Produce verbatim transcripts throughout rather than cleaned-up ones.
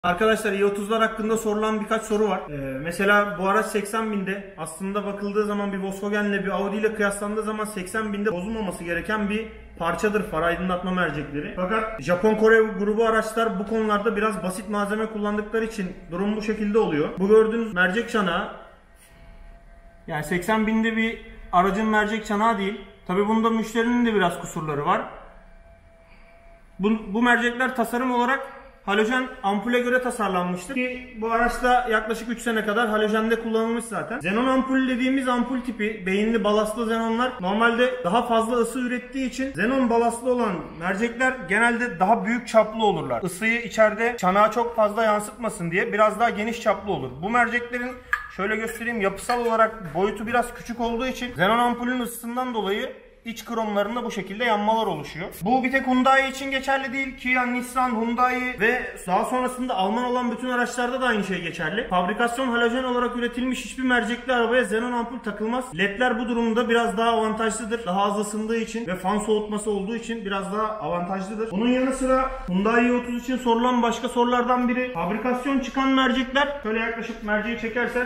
Arkadaşlar i otuzlar hakkında sorulan birkaç soru var. Ee, mesela bu araç seksen binde, aslında bakıldığı zaman bir Volkswagen'le bir Audi ile kıyaslandığı zaman seksen binde bozulmaması gereken bir parçadır far aydınlatma mercekleri. Fakat Japon Kore grubu araçlar bu konularda biraz basit malzeme kullandıkları için durum bu şekilde oluyor. Bu gördüğünüz mercek çanağı yani seksen binde bir aracın mercek çanağı değil. Tabi bunda müşterinin de biraz kusurları var. Bu, bu mercekler tasarım olarak halojen ampule göre tasarlanmıştır ki bu araçta yaklaşık üç sene kadar halojende kullanılmış zaten. Xenon ampul dediğimiz ampul tipi beyinli balastlı xenonlar normalde daha fazla ısı ürettiği için xenon balastlı olan mercekler genelde daha büyük çaplı olurlar. Isıyı içeride çanağa çok fazla yansıtmasın diye biraz daha geniş çaplı olur. Bu merceklerin şöyle göstereyim, yapısal olarak boyutu biraz küçük olduğu için xenon ampulün ısısından dolayı İç kromlarında bu şekilde yanmalar oluşuyor. Bu bir tek Hyundai için geçerli değil. Kia, Nissan, Hyundai ve daha sonrasında Alman olan bütün araçlarda da aynı şey geçerli. Fabrikasyon halojen olarak üretilmiş hiçbir mercekli arabaya xenon ampul takılmaz. ledler bu durumda biraz daha avantajlıdır. Daha az ısındığı için ve fan soğutması olduğu için biraz daha avantajlıdır. Bunun yanı sıra Hyundai i otuz için sorulan başka sorulardan biri fabrikasyon çıkan mercekler. Şöyle yaklaşık merceği çekersen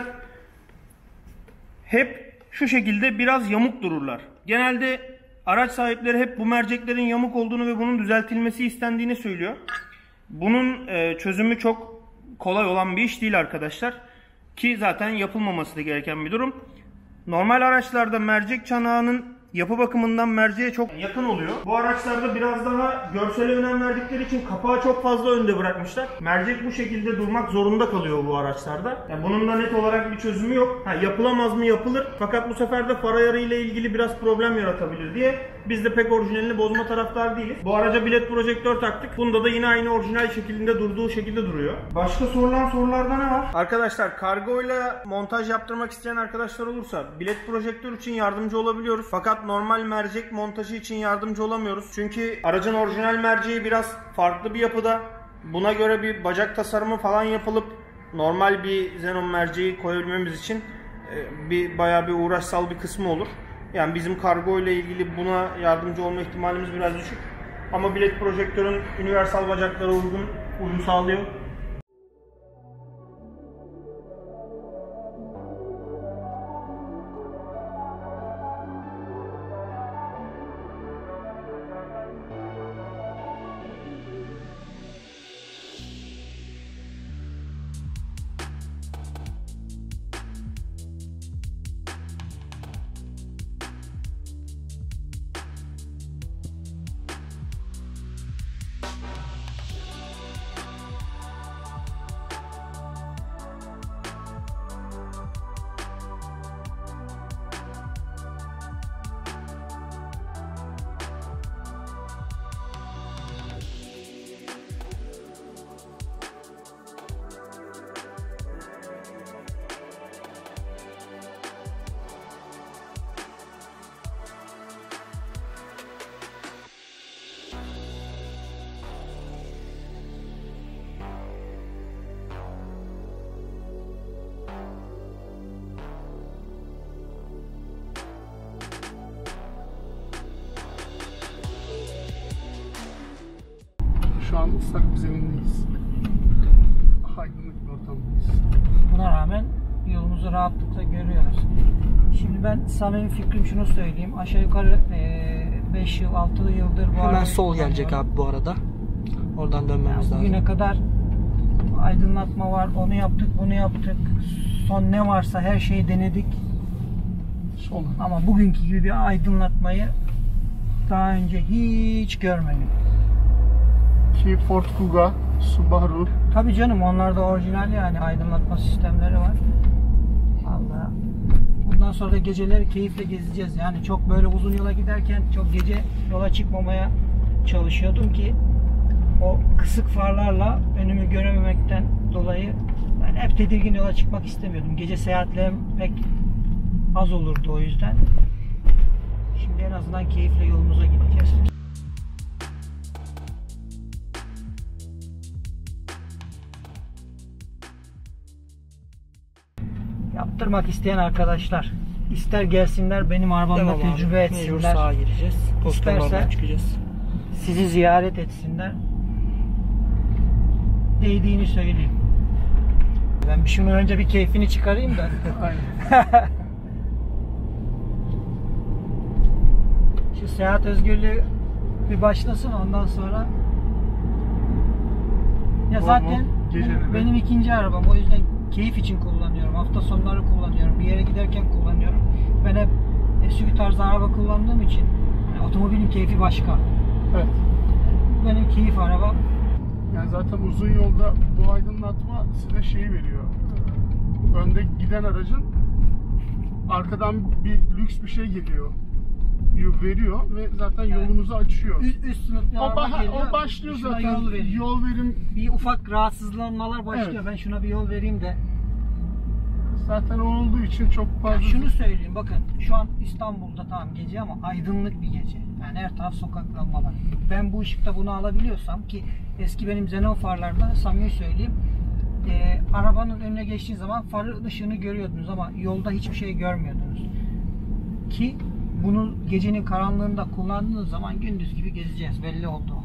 hep şu şekilde biraz yamuk dururlar. Genelde araç sahipleri hep bu merceklerin yamuk olduğunu ve bunun düzeltilmesi istendiğini söylüyor. Bunun çözümü çok kolay olan bir iş değil arkadaşlar. Ki zaten yapılmaması da gereken bir durum. Normal araçlarda mercek çanağının yapı bakımından merceğe çok yakın oluyor. Bu araçlarda biraz daha görsele önem verdikleri için kapağı çok fazla önde bırakmışlar. Mercek bu şekilde durmak zorunda kalıyor bu araçlarda. Yani bunun da net olarak bir çözümü yok. Ha, yapılamaz mı? Yapılır. Fakat bu sefer de far ayarı ile ilgili biraz problem yaratabilir diye biz de pek orijinalini bozma taraftar değiliz. Bu araca bilet projektör taktık. Bunda da yine aynı orijinal şekilde durduğu şekilde duruyor. Başka sorulan sorularda ne var? Arkadaşlar kargoyla montaj yaptırmak isteyen arkadaşlar olursa bilet projektör için yardımcı olabiliyoruz. Fakat normal mercek montajı için yardımcı olamıyoruz. Çünkü aracın orijinal merceği biraz farklı bir yapıda. Buna göre bir bacak tasarımı falan yapılıp normal bir xenon merceği koyabilmemiz için bir bayağı bir uğraşsal bir kısmı olur. Yani bizim kargo ile ilgili buna yardımcı olma ihtimalimiz biraz düşük. Ama bilet projektörün universal bacaklara uygun uyum sağlıyor. Şu an ıslak bir zemindeyiz. Aydınlık bir ortamdayız. Buna rağmen yolumuzu rahatlıkla görüyoruz. Şimdi ben samimi fikrim şunu söyleyeyim. Aşağı yukarı beş yıl, altı yıldır bu hemen sol gelecek abi bu arada. Oradan dönmemiz yani lazım. Bugüne kadar aydınlatma var. Onu yaptık, bunu yaptık. Son ne varsa her şeyi denedik. Sol. Ama bugünkü gibi bir aydınlatmayı daha önce hiç görmedim. Ki Ford Kuga, Subaru. Tabii canım, onlarda orijinal yani aydınlatma sistemleri var. Allah. Bundan sonra da geceleri keyifle gezeceğiz. Yani çok böyle uzun yola giderken çok gece yola çıkmamaya çalışıyordum ki o kısık farlarla önümü görememekten dolayı ben hep tedirgin yola çıkmak istemiyordum. Gece seyahatlerim pek az olurdu o yüzden. Şimdi en azından keyifle yolumuza gideceğiz. Yaptırmak isteyen arkadaşlar ister gelsinler benim arabamda tecrübe etsinler. Mecbur sağa gireceğiz. İsterse çıkacağız. sizi ziyaret etsinler. değdiğini söyleyeyim. Ben bir şunu önce bir keyfini çıkarayım da. Aynen. Şu seyahat özgürlüğü bir başlasın, ondan sonra ya Bol zaten bol geceleri. benim, benim ikinci arabam, o yüzden keyif için kullanıyorum. Hafta sonları kullanıyorum. Bir yere giderken kullanıyorum. Ben hep S U V tarzı araba kullandığım için yani otomobilin keyfi başka. Evet. Benim keyif arabam. Yani zaten uzun yolda bu aydınlatma size şeyi veriyor. Önde giden aracın arkadan bir lüks bir şey geliyor. Veriyor ve zaten yolunuzu açıyor. Üst, üst sınıflı O, araba ba- geliyor. o başlıyor şuna zaten. Yol, veriyor. Yol verim Bir ufak rahatsızlanmalar başlıyor. Evet. Ben şuna bir yol vereyim de. zaten o olduğu için çok fazla. Yani şunu söyleyeyim, bakın şu an İstanbul'da tamam gece ama aydınlık bir gece. Yani her taraf sokak lambaları. Ben bu ışıkta bunu alabiliyorsam, ki eski benim xenon farlarda samimi söyleyeyim, e, arabanın önüne geçtiğiniz zaman farın ışığını görüyordunuz ama yolda hiçbir şey görmüyordunuz. Ki bunu gecenin karanlığında kullandığınız zaman gündüz gibi gezeceğiz belli oldu.